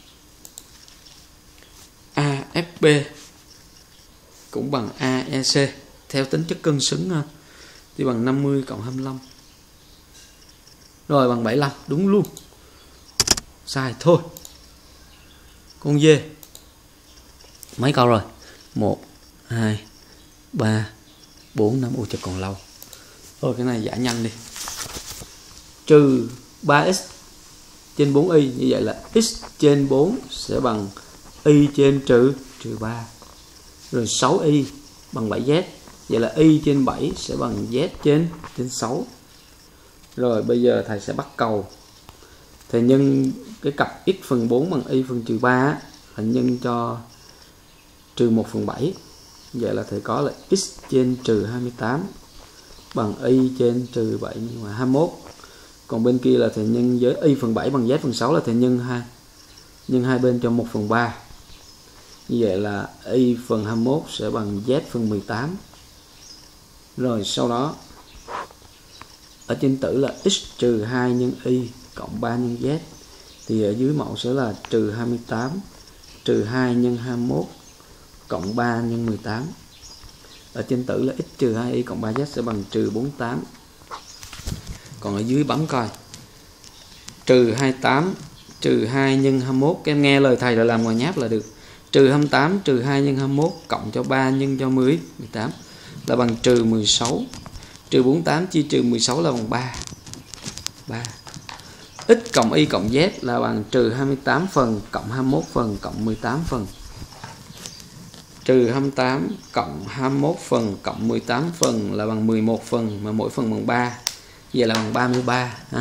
a ép bê cũng bằng a e xê theo tính chất cân xứng ha. Thì bằng năm mươi cộng hai mươi lăm. Rồi bằng bảy mươi lăm, đúng luôn. Sai thôi. Con dê. Mấy câu rồi? một, hai, ba, bốn, năm. Ôi trời còn lâu. Rồi cái này giải nhanh đi. Trừ ba x trên bốn y. Như vậy là x trên bốn sẽ bằng y trên trừ trừ ba. Rồi sáu y bằng bảy z. Vậy là y trên bảy sẽ bằng z trên trên sáu. Rồi bây giờ thầy sẽ bắt cầu. Thầy nhân cái cặp x phần bốn bằng y phần trừ ba là nhân cho trừ một phần bảy. Vậy là thầy có là x trên trừ hai mươi tám bằng y trên trừ bảy nhưng mà hai mươi mốt. Còn bên kia là thầy nhân với y phần bảy bằng z phần sáu là thầy nhân hai nhân hai bên cho một phần ba. Như vậy là y phần hai mươi mốt sẽ bằng z phần mười tám. Rồi sau đó ở trên tử là x trừ hai nhân y cộng ba nhân z. Thì ở dưới mẫu sẽ là trừ hai mươi tám trừ hai nhân hai mươi mốt cộng ba nhân mười tám. Ở trên tử là x trừ hai y cộng ba z sẽ bằng trừ bốn mươi tám. Còn ở dưới bấm coi. Trừ hai mươi tám trừ hai nhân hai mươi mốt. Các em nghe lời thầy rồi làm ngoài nháp là được. Trừ hai mươi tám trừ hai nhân hai mươi mốt cộng cho ba nhân cho mười, mười tám là bằng trừ mười sáu. Trừ bốn mươi tám chia trừ mười sáu là bằng ba. ba. X cộng y cộng z là bằng trừ hai mươi tám phần cộng hai mươi mốt phần cộng mười tám phần. Trừ hai mươi tám cộng hai mươi mốt phần cộng mười tám phần là bằng mười một phần, mà mỗi phần bằng ba. Vậy là bằng ba mươi ba ha.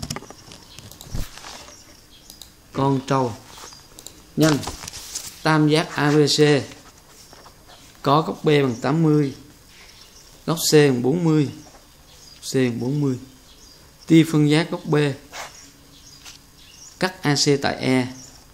Con trâu. Nhân tam giác a bê xê có góc B bằng tám mươi, góc C bằng bốn mươi, C bằng bốn mươi. Tia phân giác góc B cắt a xê tại E,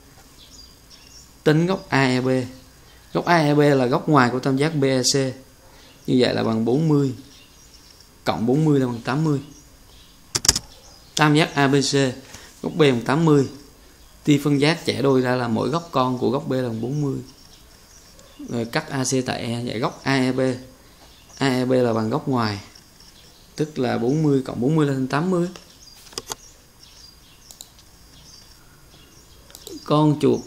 tính góc a e bê. Góc a e bê là góc ngoài của tam giác bê e xê. Như vậy là bằng bốn mươi cộng bốn mươi là bằng tám mươi. Tam giác a bê xê góc B bằng tám mươi. Tia phân giác chẻ đôi ra là mỗi góc con của góc B là bằng bốn mươi. Rồi cắt a xê tại E. Vậy góc a e bê a e bê là bằng góc ngoài, tức là bốn mươi cộng bốn mươi là thành tám mươi. Con chuột.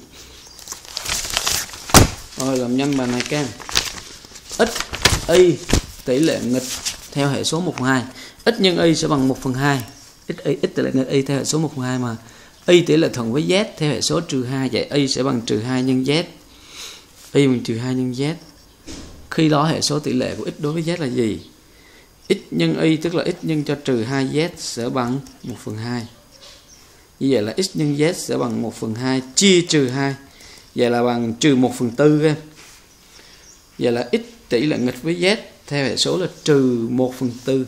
Rồi làm nhanh bài này các em. X y tỷ lệ nghịch theo hệ số một phần hai. X nhân y sẽ bằng một phần hai. X y x tỷ lệ nghịch y theo hệ số một phần hai mà y tỷ lệ thuận với z theo hệ số trừ hai. Vậy y sẽ bằng trừ hai nhân z. Y bằng trừ hai nhân z. Khi đó hệ số tỷ lệ của x đối với z là gì? X nhân y tức là x nhân cho trừ hai z sẽ bằng một phần hai. Như vậy là x nhân z sẽ bằng một phần hai chia trừ hai. Vậy là bằng trừ một phần tư em. Vậy là x tỷ lệ nghịch với z theo hệ số là trừ một phần tư.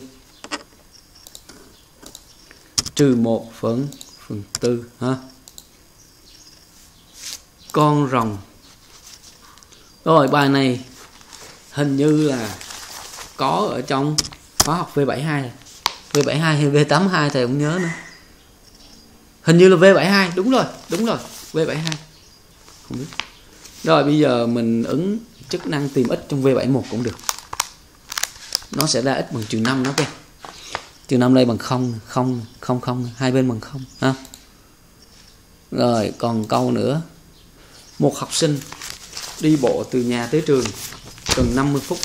Trừ một phần phần tư ha. Con rồng. Rồi bài này hình như là có ở trong khóa học V bảy mươi hai. V bảy mươi hai hay V tám mươi hai thầy không nhớ nữa. Hình như là V bảy mươi hai, đúng rồi, đúng rồi, V bảy mươi hai. Không biết. Rồi bây giờ mình ứng chức năng tìm x trong V bảy mươi mốt cũng được. Nó sẽ ra x bằng trừ năm đó kìa. Trừ năm đây bằng không, không, không, không, hai bên bằng không ha. Rồi còn câu nữa. Một học sinh đi bộ từ nhà tới trường cần năm mươi phút.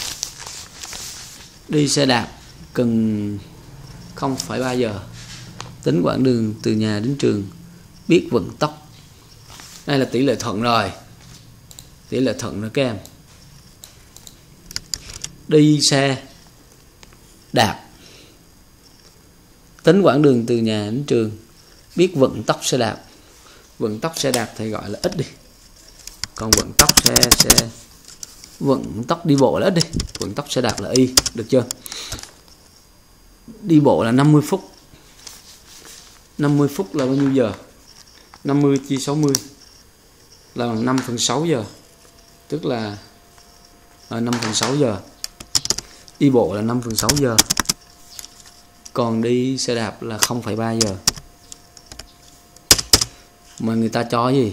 Đi xe đạp cần không phẩy ba giờ. Tính quãng đường từ nhà đến trường, biết vận tốc. Đây là tỷ lệ thuận rồi. Tỷ lệ thuận rồi các em. Đi xe đạp, tính quãng đường từ nhà đến trường, biết vận tốc xe đạp. Vận tốc xe đạp thì gọi là x đi. Còn vận tốc xe xe vận tốc đi bộ là x đi. Vận tốc xe đạp là y, được chưa? Đi bộ là năm mươi phút. năm mươi phút là bao nhiêu giờ? năm mươi chia sáu mươi là bằng năm phần sáu giờ. tức là à, năm phần sáu giờ. Đi bộ là năm phần sáu giờ. Còn đi xe đạp là không phẩy ba giờ. Mà người ta cho gì?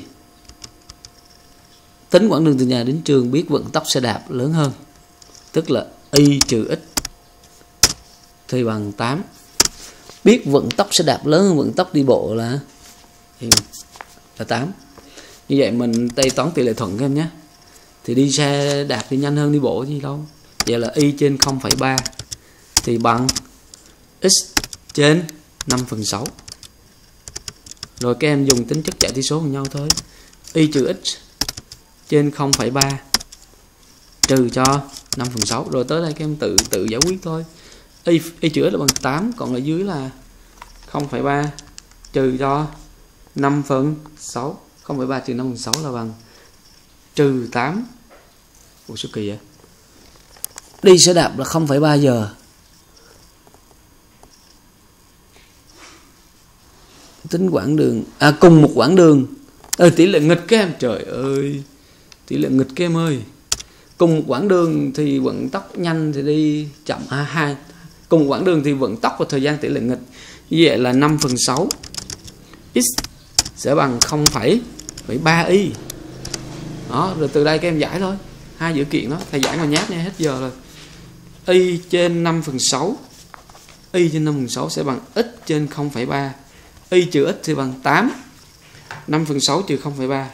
Tính quãng đường từ nhà đến trường biết vận tốc xe đạp lớn hơn, tức là y trừ x thì bằng tám. Biết vận tốc xe đạp lớn hơn vận tốc đi bộ là là tám. Như vậy mình tây toán tỷ lệ thuận các em nhé. Thì đi xe đạp thì nhanh hơn đi bộ gì đâu. Vậy là y trên không phẩy ba thì bằng x trên năm phần sáu. Rồi các em dùng tính chất chạy tỷ số cùng nhau thôi. Y trừ x trên không phẩy ba trừ cho năm phần sáu. Rồi tới đây các em tự tự giải quyết thôi. Y, y trừ x là bằng tám, còn ở dưới là không phẩy ba trừ cho năm phần sáu. không phẩy ba trừ năm phần sáu là bằng trừ tám. Ủa số kỳ vậy? Đi xe đạp là không phẩy ba giờ. Tính quãng đường à cùng một quãng đường. Ờ, tỷ lệ nghịch các em, trời ơi. Tỷ lệ nghịch các em ơi. Cùng một quãng đường thì vận tốc nhanh thì đi chậm à, hai. Cùng một quãng đường thì vận tốc và thời gian tỷ lệ nghịch. Như vậy là năm phần sáu x sẽ bằng không phẩy ba y. Đó, rồi từ đây các em giải thôi. Hai dữ kiện đó, thầy giải mà nhát nha, hết giờ rồi. Y trên năm phần sáu. Y trên năm phần sáu sẽ bằng x trên không phẩy ba. Y trừ x thì bằng tám. năm phần sáu trừ không phẩy ba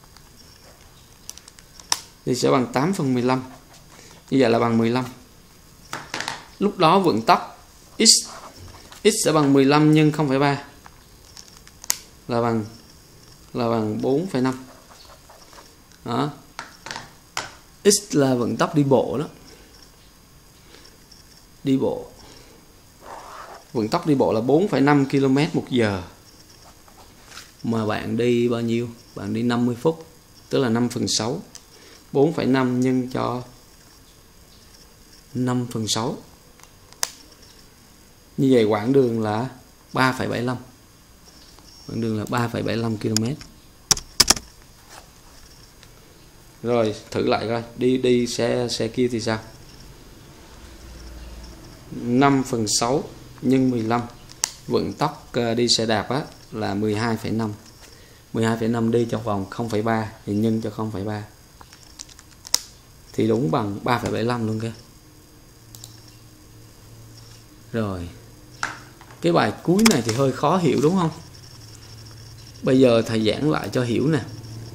thì sẽ bằng tám phần mười lăm. Như vậy là bằng mười lăm. Lúc đó vận tốc x x sẽ bằng mười lăm nhân không phẩy ba là bằng là bằng bốn phẩy năm. Đó. X là vận tốc đi bộ đó. Đi bộ. Vận tốc đi bộ là bốn phẩy năm ki lô mét một giờ. Mà bạn đi bao nhiêu? Bạn đi năm mươi phút, tức là năm phần sáu. bốn phẩy năm nhân cho năm phần sáu. Như vậy quãng đường là ba phẩy bảy lăm. Quãng đường là ba phẩy bảy lăm ki lô mét. Rồi, thử lại coi, đi đi xe xe kia thì sao? năm phần sáu nhân mười lăm. Vận tốc đi xe đạp á là mười hai phẩy năm. mười hai phẩy năm đi trong vòng không phẩy ba thì nhân cho không phẩy ba thì đúng bằng ba phẩy bảy lăm luôn kìa. Rồi. Cái bài cuối này thì hơi khó hiểu đúng không? Bây giờ thầy giảng lại cho hiểu nè.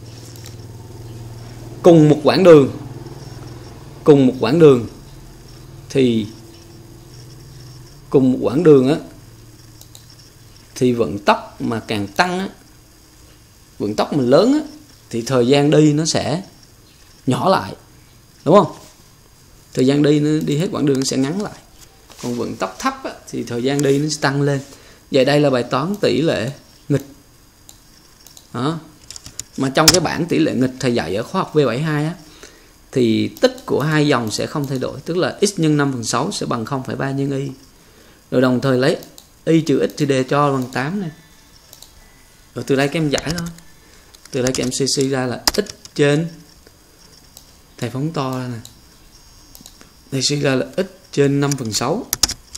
Cùng một quãng đường, cùng một quãng đường thì cùng một quãng đường á thì vận tốc mà càng tăng á, vận tốc mà lớn á thì thời gian đi nó sẽ nhỏ lại, đúng không? Thời gian đi nó đi hết quãng đường nó sẽ ngắn lại. Còn vận tốc thấp á, thì thời gian đi nó sẽ tăng lên. Vậy đây là bài toán tỷ lệ nghịch. Đó. Mà trong cái bảng tỷ lệ nghịch thầy dạy ở khóa học V bảy mươi hai á thì tích của hai dòng sẽ không thay đổi, tức là x nhân năm phần sáu sẽ bằng không phẩy ba nhân y. Rồi đồng thời lấy y trừ x thì đề cho bằng tám này. Rồi từ đây các em giải thôi. Từ đây các em suy suy ra là x trên, thầy phóng to ra nè, thầy suy ra là x trên năm phần sáu.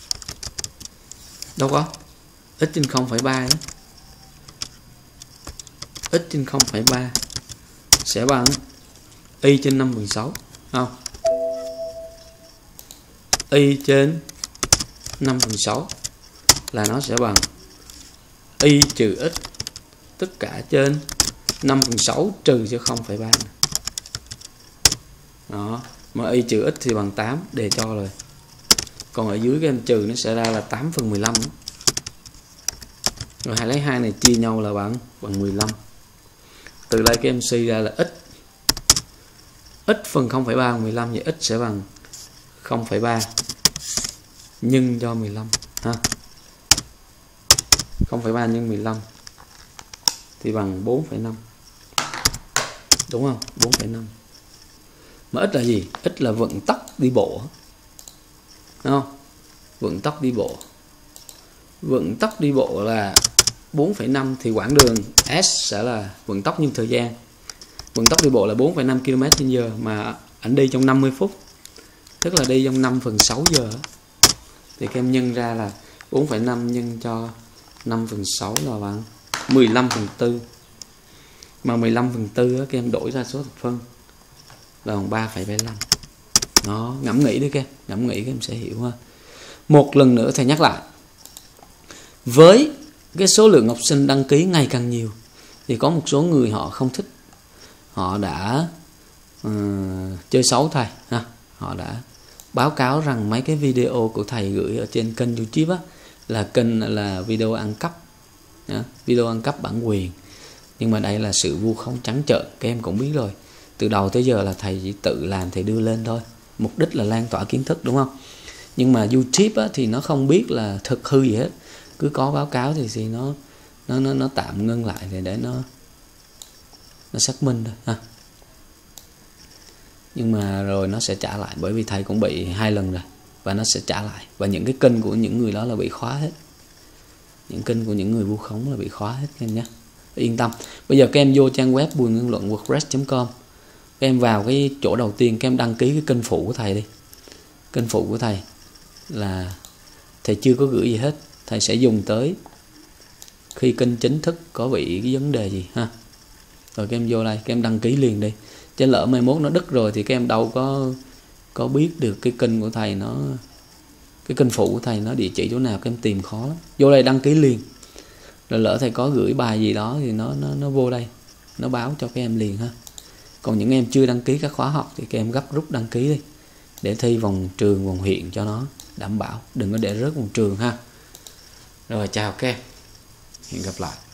Đâu có x trên không phẩy ba đó. X trên không phẩy ba sẽ bằng y trên năm phần sáu, không? Y trên năm phần sáu là nó sẽ bằng y trừ x tất cả trên năm phần sáu trừ cho không phẩy ba. Đó, mà y trừ x thì bằng tám, đề cho rồi. Còn ở dưới cái em trừ nó sẽ ra là tám phần mười lăm. Rồi hãy lấy hai này chia nhau là bằng bằng mười lăm. Từ đây các em suy ra là x x phần không phẩy ba bằng mười lăm, vậy x sẽ bằng không phẩy ba nhân cho mười lăm ha. không phẩy ba nhân mười lăm thì bằng bốn phẩy năm. Đúng không? bốn phẩy năm. Mà x là gì? X là vận tốc đi bộ. Đúng không? Vận tốc đi bộ. Vận tốc đi bộ là bốn phẩy năm thì quãng đường S sẽ là vận tốc nhân thời gian. vận tốc đi bộ là bốn phẩy năm ki lô mét trên giờ mà ảnh đi trong năm mươi phút, tức là đi trong năm phần sáu giờ, thì các em nhân ra là bốn phẩy năm nhân cho năm phần sáu là bằng mười lăm phần tư, mà mười lăm phần tư các em đổi ra số thập phân là bằng ba phẩy bảy mươi lăm. Nó ngẫm nghĩ đi các em, ngẫm nghĩ các em sẽ hiểu ha. Một lần nữa thầy nhắc lại, với cái số lượng học sinh đăng ký ngày càng nhiều thì có một số người họ không thích, họ đã uh, chơi xấu thầy ha. Họ đã báo cáo rằng mấy cái video của thầy gửi ở trên kênh YouTube á, là kênh là video ăn cắp, yeah, video ăn cắp bản quyền. Nhưng mà đây là sự vu khống trắng trợn, các em cũng biết rồi. Từ đầu tới giờ là thầy chỉ tự làm, thầy đưa lên thôi, mục đích là lan tỏa kiến thức, đúng không? Nhưng mà YouTube á, thì nó không biết là thực hư gì hết, cứ có báo cáo thì, thì nó nó nó nó tạm ngưng lại để để nó nó xác minh thôi ha. Nhưng mà rồi nó sẽ trả lại, bởi vì thầy cũng bị hai lần rồi và nó sẽ trả lại. Và những cái kênh của những người đó là bị khóa hết, những kênh của những người vu khống là bị khóa hết các em nhé. Yên tâm. Bây giờ các em vô trang web bùi nguyên luận wordpress chấm com, các em vào cái chỗ đầu tiên, các em đăng ký cái kênh phụ của thầy đi. Kênh phụ của thầy là thầy chưa có gửi gì hết, thầy sẽ dùng tới khi kênh chính thức có bị cái vấn đề gì ha. Rồi các em vô đây, các em đăng ký liền đi, chứ lỡ mai mốt nó đứt rồi thì các em đâu có có biết được cái kênh của thầy, nó cái kênh phụ của thầy nó địa chỉ chỗ nào, các em tìm khó lắm. Vô đây đăng ký liền, rồi lỡ thầy có gửi bài gì đó thì nó nó nó vô đây, nó báo cho các em liền ha. Còn những em chưa đăng ký các khóa học thì các em gấp rút đăng ký đi, để thi vòng trường, vòng huyện cho nó đảm bảo, đừng có để rớt vòng trường ha. Rồi chào các em, hẹn gặp lại.